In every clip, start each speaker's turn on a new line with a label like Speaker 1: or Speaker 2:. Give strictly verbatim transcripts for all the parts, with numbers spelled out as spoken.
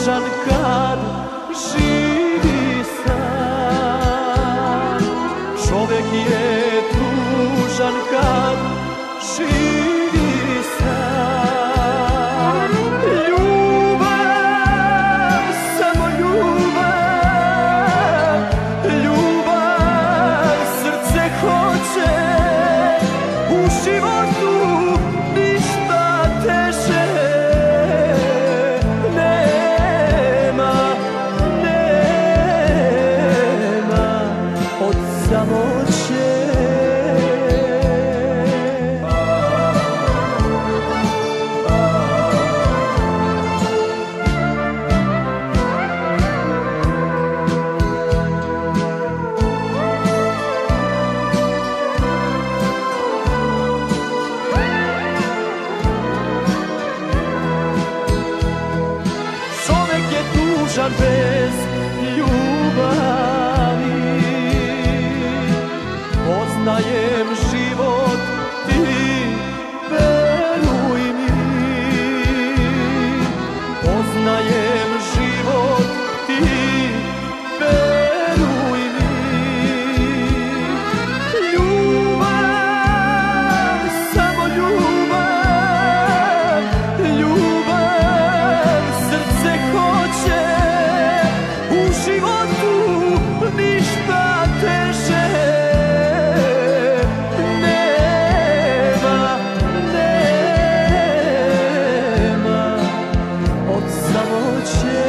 Speaker 1: tužan kad živi sam. Čovek je tužan kad živi sam. Ljubav, samo ljubav, ljubav srce hoće. U životu ništa teže nema, nema od samoće. Tužan bez ljubavi, poznajem život ti, veruj mi. Poznajem život ti, veruj mi. Ljubav, samo ljubav, ljubav srce hoće. U životu ništa teže nema, nema od samoće.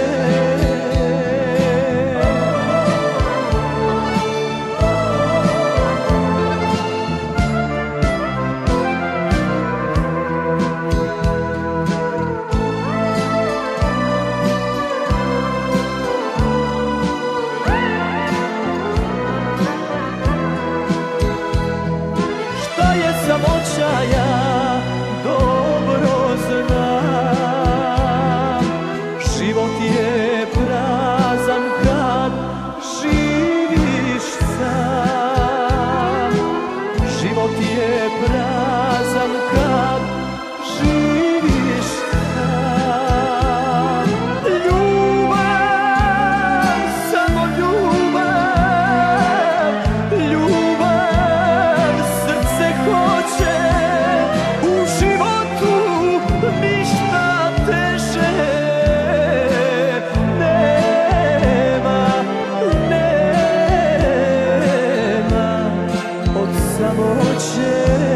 Speaker 1: Samoća ja dobro znam. Život je prazan kad živiš sam. Život je prazan kad živiš sam. Ljubav, samo ljubav, ljubav srce hoće. U životu ništa teže nema, nema od samoće.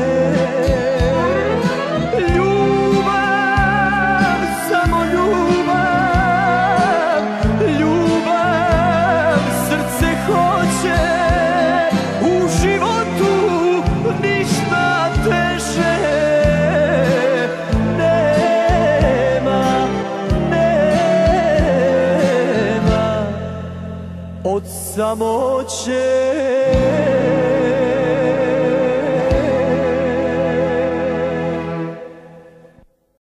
Speaker 1: Ljubav, samo ljubav, ljubav srce hoće. U životu ništa teže nema, nema od samoće.